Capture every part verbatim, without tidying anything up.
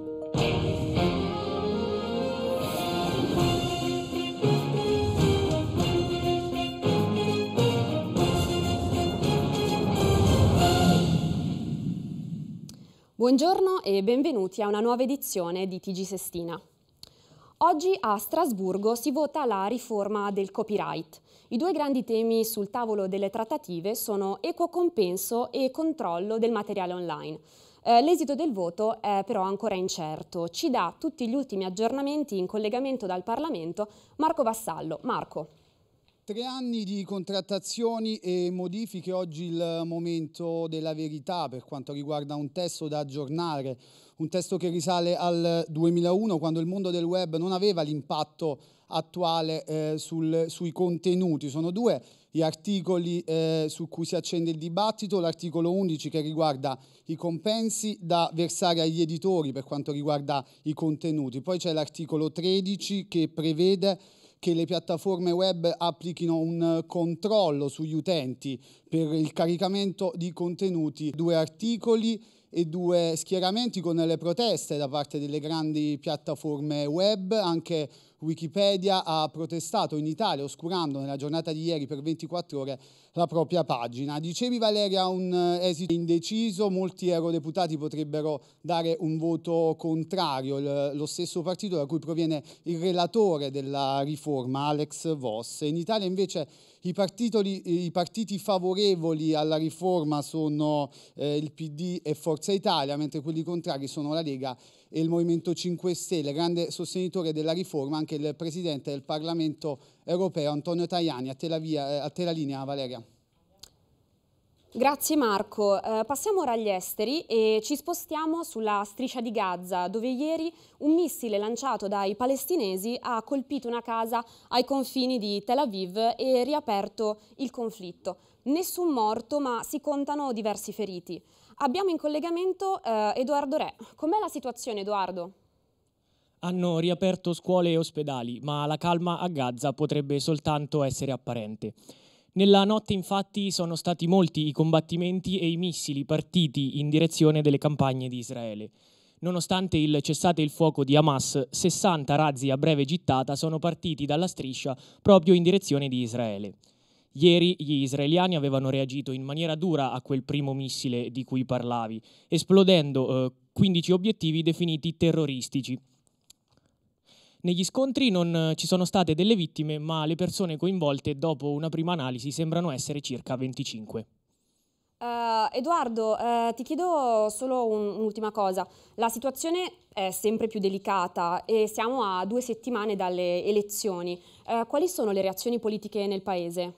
Buongiorno e benvenuti a una nuova edizione di T G Sestina. Oggi a Strasburgo si vota la riforma del copyright. I due grandi temi sul tavolo delle trattative sono equo compenso e controllo del materiale online. Eh, l'esito del voto è però ancora incerto. Ci dà tutti gli ultimi aggiornamenti in collegamento dal Parlamento Marco Vassallo. Marco. Tre anni di contrattazioni e modifiche, oggi il momento della verità per quanto riguarda un testo da aggiornare, un testo che risale al duemilauno, quando il mondo del web non aveva l'impatto attuale eh, sul, sui contenuti. Sono due gli articoli eh, su cui si accende il dibattito: l'articolo undici che riguarda i compensi da versare agli editori per quanto riguarda i contenuti, poi c'è l'articolo tredici che prevede che le piattaforme web applichino un controllo sugli utenti per il caricamento di contenuti. Due articoli e due schieramenti con le proteste da parte delle grandi piattaforme web. Anche Wikipedia ha protestato in Italia, oscurando nella giornata di ieri per ventiquattro ore la propria pagina. Dicevi, Valeria, un esito indeciso, molti eurodeputati potrebbero dare un voto contrario, lo stesso partito da cui proviene il relatore della riforma, Alex Voss. In Italia invece i, partitoli, i partiti favorevoli alla riforma sono eh, il P D e Forza Italia, mentre quelli contrari sono la Lega e il Movimento cinque Stelle. Grande sostenitore della riforma anche il Presidente del Parlamento europeo, Antonio Tajani. A te la, via, a te la linea, Valeria. Grazie Marco. Eh, passiamo ora agli esteri e ci spostiamo sulla striscia di Gaza, dove ieri un missile lanciato dai palestinesi ha colpito una casa ai confini di Tel Aviv e riaperto il conflitto. Nessun morto, ma si contano diversi feriti. Abbiamo in collegamento eh, Edoardo Re. Com'è la situazione, Edoardo? Hanno riaperto scuole e ospedali, ma la calma a Gaza potrebbe soltanto essere apparente. Nella notte infatti sono stati molti i combattimenti e i missili partiti in direzione delle campagne di Israele. Nonostante il cessate il fuoco di Hamas, sessanta razzi a breve gittata sono partiti dalla striscia proprio in direzione di Israele. Ieri gli israeliani avevano reagito in maniera dura a quel primo missile di cui parlavi, esplodendo eh, quindici obiettivi definiti terroristici. Negli scontri non ci sono state delle vittime, ma le persone coinvolte dopo una prima analisi sembrano essere circa venticinque. Uh, Edoardo, uh, ti chiedo solo un'ultima cosa. La situazione è sempre più delicata e siamo a due settimane dalle elezioni. Uh, quali sono le reazioni politiche nel paese?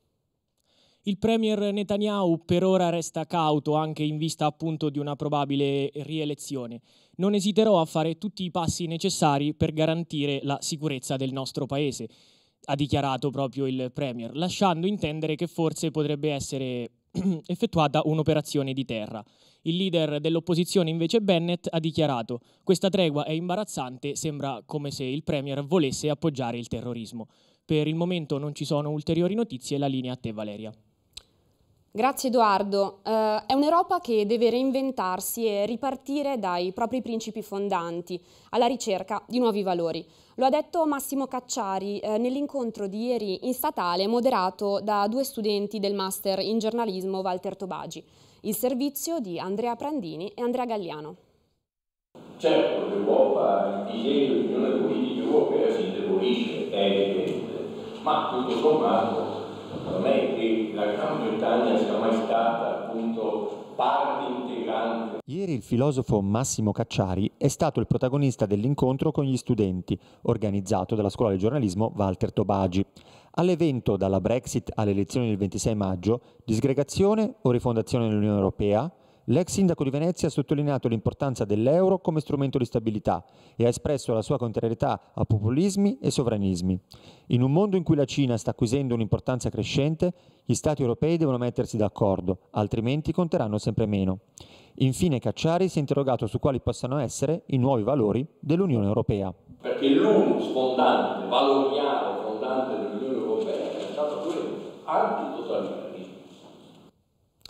Il premier Netanyahu per ora resta cauto anche in vista appunto di una probabile rielezione. Non esiterò a fare tutti i passi necessari per garantire la sicurezza del nostro paese, ha dichiarato proprio il premier, lasciando intendere che forse potrebbe essere effettuata un'operazione di terra. Il leader dell'opposizione invece Bennett ha dichiarato: questa tregua è imbarazzante, sembra come se il premier volesse appoggiare il terrorismo. Per il momento non ci sono ulteriori notizie, la linea a te Valeria. Grazie Edoardo. Uh, è un'Europa che deve reinventarsi e ripartire dai propri principi fondanti, alla ricerca di nuovi valori. Lo ha detto Massimo Cacciari eh, nell'incontro di ieri in statale moderato da due studenti del Master in giornalismo Walter Tobagi, il servizio di Andrea Prandini e Andrea Galliano. Certo, l'Europa, il disegno di unione politica europea si indebolisce, è evidente, ma tutto sommato non è che la Gran Bretagna sia mai stata appunto parte integrante. Ieri il filosofo Massimo Cacciari è stato il protagonista dell'incontro con gli studenti, organizzato dalla scuola di giornalismo Walter Tobagi. All'evento dalla Brexit alle elezioni del ventisei maggio, disgregazione o rifondazione dell'Unione Europea, l'ex sindaco di Venezia ha sottolineato l'importanza dell'euro come strumento di stabilità e ha espresso la sua contrarietà a populismi e sovranismi. In un mondo in cui la Cina sta acquisendo un'importanza crescente, gli Stati europei devono mettersi d'accordo, altrimenti conteranno sempre meno. Infine Cacciari si è interrogato su quali possano essere i nuovi valori dell'Unione Europea. Perché l'unus fondante, valoriale fondante dell'Unione Europea è stato quello antitotalitarismo.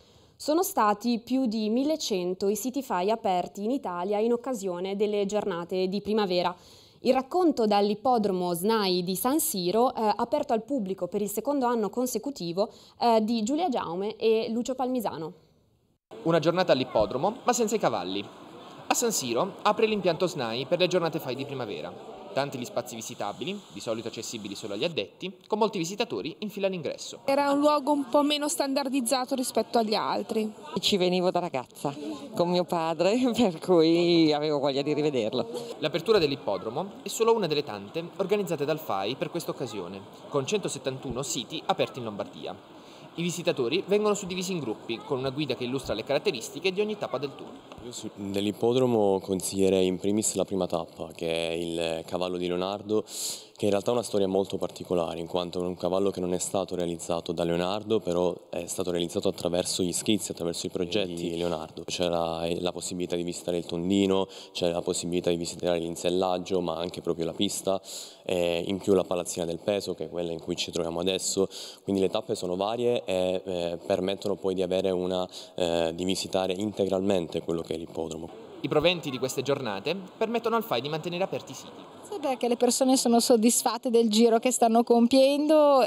Sono stati più di millecento i siti F A I aperti in Italia in occasione delle giornate di primavera. Il racconto dall'ippodromo S N A I di San Siro, eh, aperto al pubblico per il secondo anno consecutivo, eh, di Giulia Giaume e Lucio Palmisano. Una giornata all'ippodromo, ma senza i cavalli. A San Siro apre l'impianto S N A I per le giornate F A I di primavera. Tanti gli spazi visitabili, di solito accessibili solo agli addetti, con molti visitatori in fila all'ingresso. Era un luogo un po' meno standardizzato rispetto agli altri. Ci venivo da ragazza con mio padre, per cui avevo voglia di rivederlo. L'apertura dell'ippodromo è solo una delle tante organizzate dal F A I per questa occasione, con centosettantuno siti aperti in Lombardia. I visitatori vengono suddivisi in gruppi, con una guida che illustra le caratteristiche di ogni tappa del tour. Io dell'ippodromo consiglierei in primis la prima tappa, che è il cavallo di Leonardo, che in realtà ha una storia molto particolare, in quanto è un cavallo che non è stato realizzato da Leonardo, però è stato realizzato attraverso gli schizzi, attraverso i progetti di Leonardo. C'era la possibilità di visitare il tondino, c'era la possibilità di visitare l'insellaggio, ma anche proprio la pista, e in più la palazzina del peso, che è quella in cui ci troviamo adesso. Quindi le tappe sono varie e eh, permettono poi di avere una, eh, di visitare integralmente quello che è l'ippodromo. I proventi di queste giornate permettono al F A I di mantenere aperti i siti. Perché le persone sono soddisfatte del giro che stanno compiendo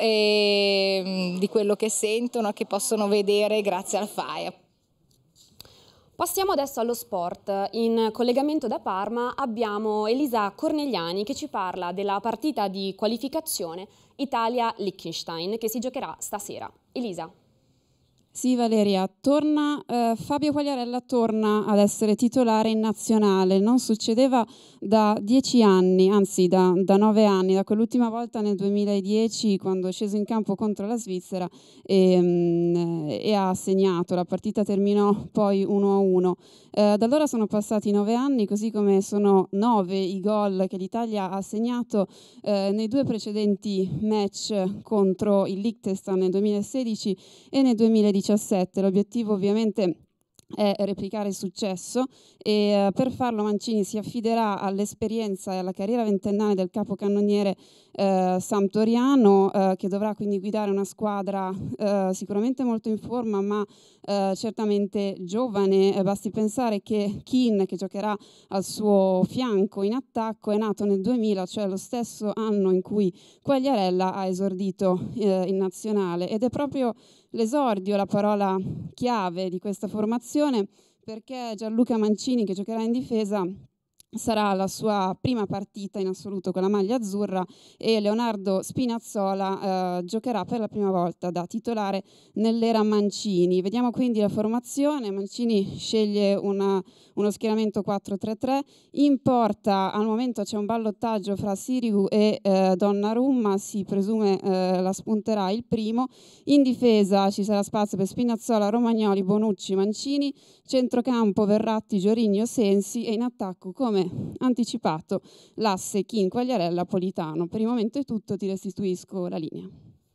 e di quello che sentono, che possono vedere grazie al F A I. Passiamo adesso allo sport. In collegamento da Parma abbiamo Elisa Cornegliani che ci parla della partita di qualificazione Italia-Liechtenstein che si giocherà stasera. Elisa. Sì Valeria, torna, eh, Fabio Quagliarella torna ad essere titolare in nazionale, non succedeva da dieci anni, anzi da, da nove anni, da quell'ultima volta nel duemiladieci quando è sceso in campo contro la Svizzera e, mm, e ha segnato, la partita terminò poi uno a uno. Eh, da allora sono passati nove anni, così come sono nove i gol che l'Italia ha segnato eh, nei due precedenti match contro il Liechtenstein nel duemilasedici e nel duemiladiciassette. L'obiettivo ovviamente è replicare il successo e uh, per farlo Mancini si affiderà all'esperienza e alla carriera ventennale del capocannoniere uh, sampdoriano uh, che dovrà quindi guidare una squadra uh, sicuramente molto in forma ma uh, certamente giovane. Basti pensare che Keane, che giocherà al suo fianco in attacco, è nato nel duemila, cioè lo stesso anno in cui Quagliarella ha esordito uh, in nazionale, ed è proprio l'esordio la parola chiave di questa formazione, perché Gianluca Mancini, che giocherà in difesa, sarà la sua prima partita in assoluto con la maglia azzurra e Leonardo Spinazzola eh, giocherà per la prima volta da titolare nell'era Mancini. Vediamo quindi la formazione. Mancini sceglie una, uno schieramento quattro tre tre, in porta al momento c'è un ballottaggio fra Sirigu e eh, Donnarumma, si presume eh, la spunterà il primo. In difesa ci sarà spazio per Spinazzola, Romagnoli, Bonucci, Mancini, centrocampo Verratti, Giorigno, Sensi e in attacco, come anticipato, l'asse Keane, Quagliarella, Politano. Per il momento è tutto, ti restituisco la linea.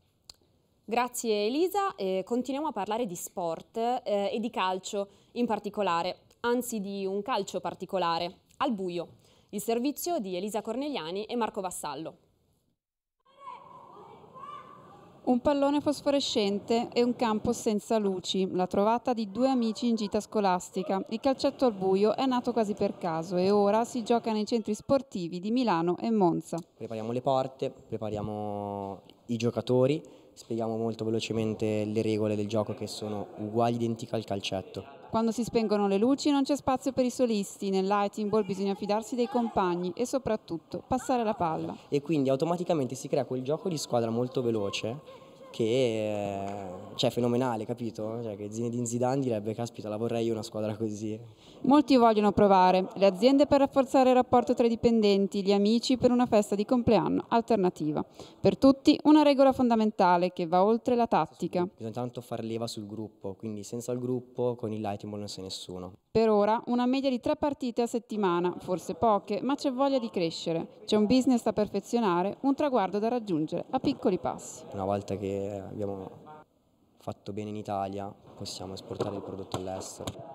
Grazie Elisa, eh, continuiamo a parlare di sport eh, e di calcio in particolare, anzi di un calcio particolare, al buio, il servizio di Elisa Cornegliani e Marco Vassallo. Un pallone fosforescente e un campo senza luci, la trovata di due amici in gita scolastica. Il calcetto al buio è nato quasi per caso e ora si gioca nei centri sportivi di Milano e Monza. Prepariamo le porte, prepariamo i giocatori, spieghiamo molto velocemente le regole del gioco che sono uguali, identiche al calcetto. Quando si spengono le luci non c'è spazio per i solisti, nel lighting ball bisogna fidarsi dei compagni e soprattutto passare la palla. E quindi automaticamente si crea quel gioco di squadra molto veloce che è cioè, fenomenale, capito? Cioè, che Zinedine Zidane direbbe, caspita, la vorrei io una squadra così. Molti vogliono provare, le aziende per rafforzare il rapporto tra i dipendenti, gli amici per una festa di compleanno alternativa. Per tutti una regola fondamentale che va oltre la tattica. Bisogna tanto far leva sul gruppo, quindi senza il gruppo con il lighting ball non sei nessuno. Per ora una media di tre partite a settimana, forse poche, ma c'è voglia di crescere. C'è un business da perfezionare, un traguardo da raggiungere a piccoli passi. Una volta che abbiamo fatto bene in Italia possiamo esportare il prodotto all'estero.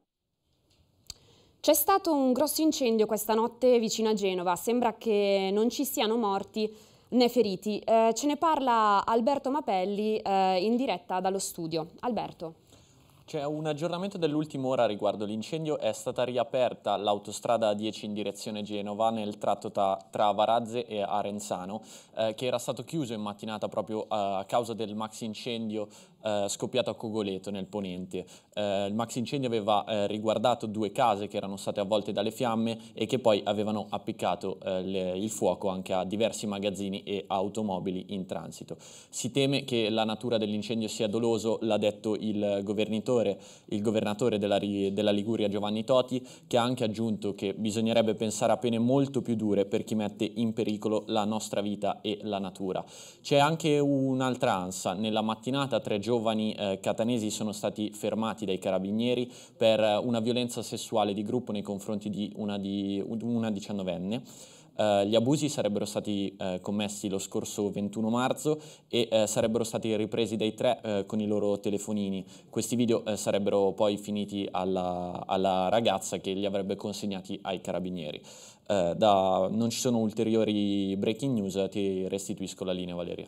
C'è stato un grosso incendio questa notte vicino a Genova, sembra che non ci siano morti né feriti. Eh, ce ne parla Alberto Mapelli eh, in diretta dallo studio. Alberto. C'è un aggiornamento dell'ultima ora riguardo l'incendio. È stata riaperta l'autostrada A dieci in direzione Genova nel tratto tra, tra Varazze e Arenzano, eh, che era stato chiuso in mattinata proprio uh, a causa del maxi incendio uh, scoppiato a Cogoleto nel Ponente. Uh, il maxi incendio aveva uh, riguardato due case che erano state avvolte dalle fiamme e che poi avevano appiccato uh, le, il fuoco anche a diversi magazzini e automobili in transito. Si teme che la natura dell'incendio sia doloso, l'ha detto il governatore il governatore della, della Liguria Giovanni Toti, che ha anche aggiunto che bisognerebbe pensare a pene molto più dure per chi mette in pericolo la nostra vita e la natura. C'è anche un'altra ansa. Nella mattinata tre giovani eh, catanesi sono stati fermati dai carabinieri per una violenza sessuale di gruppo nei confronti di una, di, una diciannovenne. Uh, gli abusi sarebbero stati uh, commessi lo scorso ventuno marzo e uh, sarebbero stati ripresi dai tre uh, con i loro telefonini. Questi video uh, sarebbero poi finiti alla, alla ragazza che li avrebbe consegnati ai carabinieri. Uh, da, non ci sono ulteriori breaking news, ti restituisco la linea, Valeria.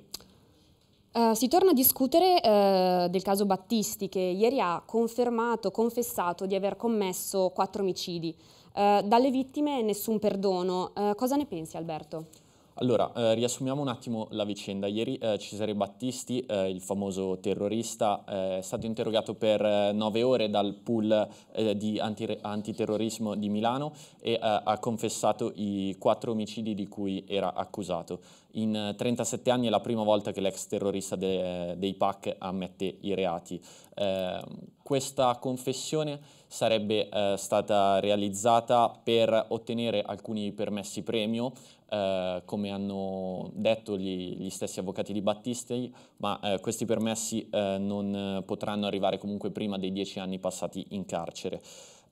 Uh, si torna a discutere uh, del caso Battisti, che ieri ha confermato, confessato di aver commesso quattro omicidi. Uh, dalle vittime nessun perdono. Uh, cosa ne pensi, Alberto? Allora, eh, riassumiamo un attimo la vicenda. Ieri eh, Cesare Battisti, eh, il famoso terrorista, eh, è stato interrogato per eh, nove ore dal pool eh, di anti antiterrorismo di Milano e eh, ha confessato i quattro omicidi di cui era accusato. In eh, trentasette anni è la prima volta che l'ex terrorista de dei P A C ammette i reati. Eh, questa confessione sarebbe eh, stata realizzata per ottenere alcuni permessi premio, eh, come hanno detto gli, gli stessi avvocati di Battisti, ma eh, questi permessi eh, non potranno arrivare comunque prima dei dieci anni passati in carcere.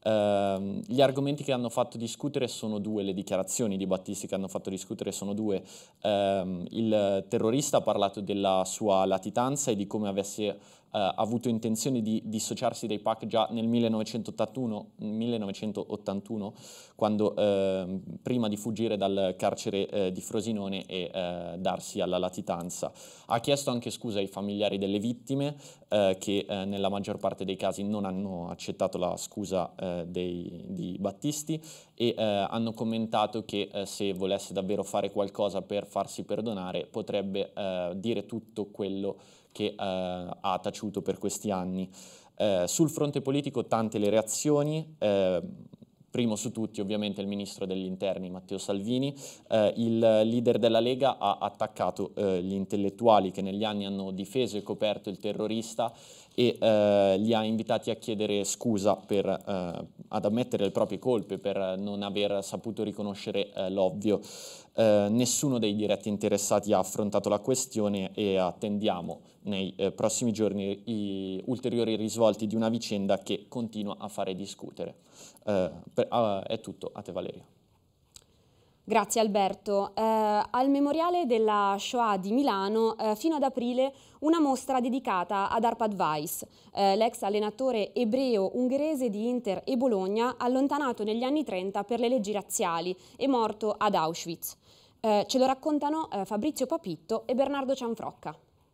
Uh, gli argomenti che hanno fatto discutere sono due, le dichiarazioni di Battisti che hanno fatto discutere sono due. Uh, il terrorista ha parlato della sua latitanza e di come avesse uh, avuto intenzione di dissociarsi dai P A C già nel millenovecentottantuno, millenovecentottantuno quando uh, prima di fuggire dal carcere uh, di Frosinone e uh, darsi alla latitanza. Ha chiesto anche scusa ai familiari delle vittime uh, che uh, nella maggior parte dei casi non hanno accettato la scusa uh, Dei, di Battisti e eh, hanno commentato che eh, se volesse davvero fare qualcosa per farsi perdonare potrebbe eh, dire tutto quello che eh, ha taciuto per questi anni. Eh, sul fronte politico tante le reazioni, eh, primo su tutti ovviamente il ministro degli interni Matteo Salvini. Eh, il leader della Lega ha attaccato eh, gli intellettuali che negli anni hanno difeso e coperto il terrorista e eh, li ha invitati a chiedere scusa per, eh, ad ammettere le proprie colpe per non aver saputo riconoscere eh, l'ovvio. Eh, nessuno dei diretti interessati ha affrontato la questione e attendiamo nei eh, prossimi giorni i ulteriori risvolti di una vicenda che continua a fare discutere. Eh, per, uh, è tutto, a te Valeria. Grazie Alberto. Eh, al Memoriale della Shoah di Milano eh, fino ad aprile una mostra dedicata ad Arpad Weiss, eh, l'ex allenatore ebreo-ungherese di Inter e Bologna, allontanato negli anni trenta per le leggi razziali e morto ad Auschwitz. Eh, ce lo raccontano eh, Fabrizio Papitto e Bernardo Cianfrocca.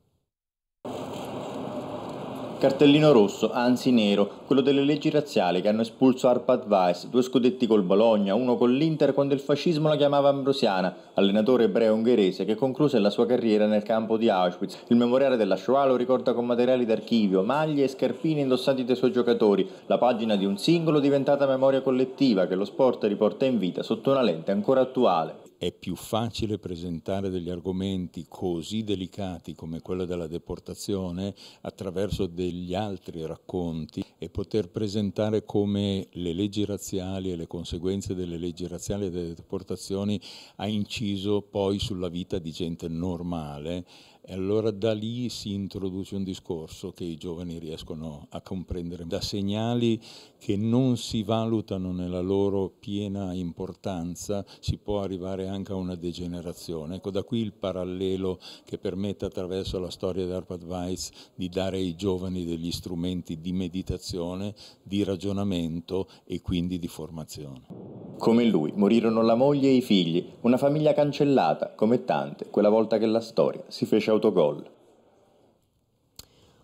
Cartellino rosso, anzi nero, quello delle leggi razziali che hanno espulso Arpad Weiss, due scudetti col Bologna, uno con l'Inter quando il fascismo la chiamava Ambrosiana, allenatore ebreo-ungherese che concluse la sua carriera nel campo di Auschwitz. Il memoriale della Shoah lo ricorda con materiali d'archivio, maglie e scarpini indossati dai suoi giocatori, la pagina di un singolo diventata memoria collettiva che lo sport riporta in vita sotto una lente ancora attuale. È più facile presentare degli argomenti così delicati come quello della deportazione attraverso degli altri racconti e poter presentare come le leggi razziali e le conseguenze delle leggi razziali e delle deportazioni ha inciso poi sulla vita di gente normale. E allora da lì si introduce un discorso che i giovani riescono a comprendere, da segnali che non si valutano nella loro piena importanza si può arrivare anche a una degenerazione. Ecco, da qui il parallelo che permette attraverso la storia di Arpad Weiss di dare ai giovani degli strumenti di meditazione, di ragionamento e quindi di formazione. Come lui morirono la moglie e i figli, una famiglia cancellata, come tante, quella volta che la storia si fece autogol.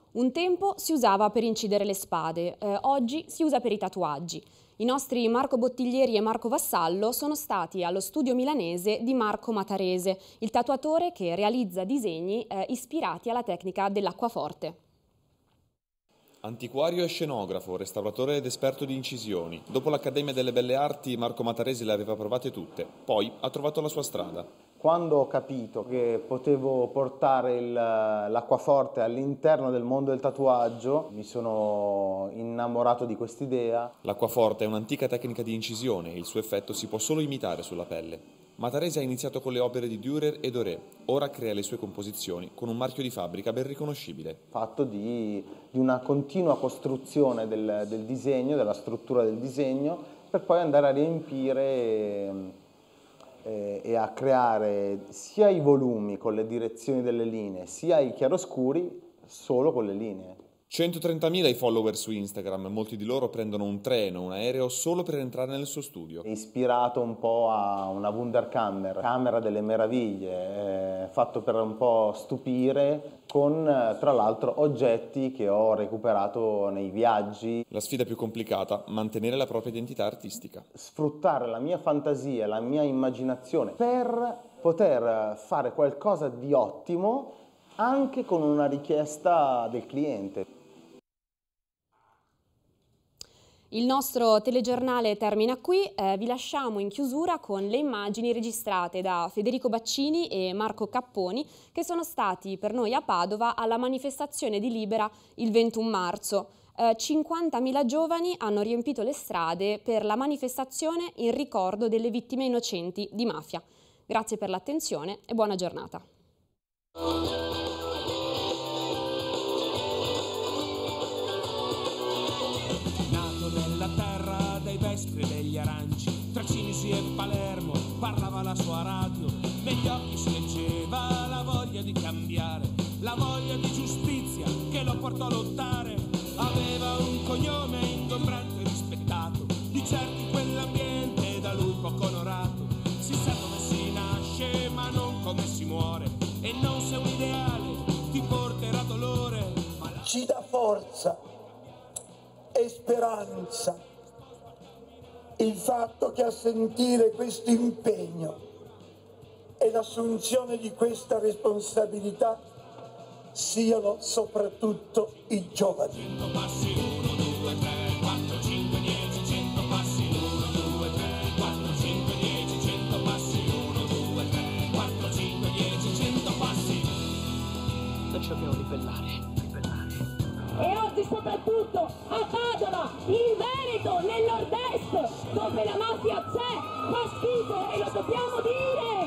Un tempo si usava per incidere le spade, eh, oggi si usa per i tatuaggi. I nostri Marco Bottiglieri e Marco Vassallo sono stati allo studio milanese di Marco Matarese, il tatuatore che realizza disegni eh, ispirati alla tecnica dell'acquaforte. Antiquario e scenografo, restauratore ed esperto di incisioni. Dopo l'Accademia delle Belle Arti, Marco Matarese le aveva provate tutte. Poi ha trovato la sua strada. Quando ho capito che potevo portare l'acquaforte all'interno del mondo del tatuaggio, mi sono innamorato di quest'idea. L'acquaforte è un'antica tecnica di incisione, il suo effetto si può solo imitare sulla pelle. Matarese ha iniziato con le opere di Dürer e Doré, ora crea le sue composizioni con un marchio di fabbrica ben riconoscibile. Fatto di, di una continua costruzione del, del disegno, della struttura del disegno, per poi andare a riempire e, e a creare sia i volumi con le direzioni delle linee, sia i chiaroscuri solo con le linee. centotrentamila i follower su Instagram, molti di loro prendono un treno, un aereo solo per entrare nel suo studio. È ispirato un po' a una Wunderkammer, camera delle meraviglie, eh, fatto per un po' stupire, con tra l'altro oggetti che ho recuperato nei viaggi. La sfida più complicata, mantenere la propria identità artistica. Sfruttare la mia fantasia, la mia immaginazione per poter fare qualcosa di ottimo anche con una richiesta del cliente. Il nostro telegiornale termina qui, eh, vi lasciamo in chiusura con le immagini registrate da Federico Baccini e Marco Capponi che sono stati per noi a Padova alla manifestazione di Libera il ventuno marzo. Eh, cinquantamila giovani hanno riempito le strade per la manifestazione in ricordo delle vittime innocenti di mafia. Grazie per l'attenzione e buona giornata. Vespri e degli aranci, tra Cinisi e Palermo parlava la sua radio, negli occhi si leggeva la voglia di cambiare, la voglia di giustizia che lo portò a lottare. Aveva un cognome ingombrante e rispettato, di certi quell'ambiente da lui poco onorato. Si sa dove si nasce ma non come si muore, e non se un ideale ti porterà dolore. Ma la... Ci dà forza e speranza il fatto che a sentire questo impegno e l'assunzione di questa responsabilità siano soprattutto i giovani. cento passi, uno, due, tre, quattro, cinque, dieci, cento passi, uno, due, tre, quattro, cinque, dieci, cento passi, uno, due, tre, quattro, cinque, dieci, cento passi. Noi ci dobbiamo ribellare, ribellare. E oggi soprattutto a Padova, in Veneto, nel nord-est, dove la mafia c'è, fa schifo e lo dobbiamo dire!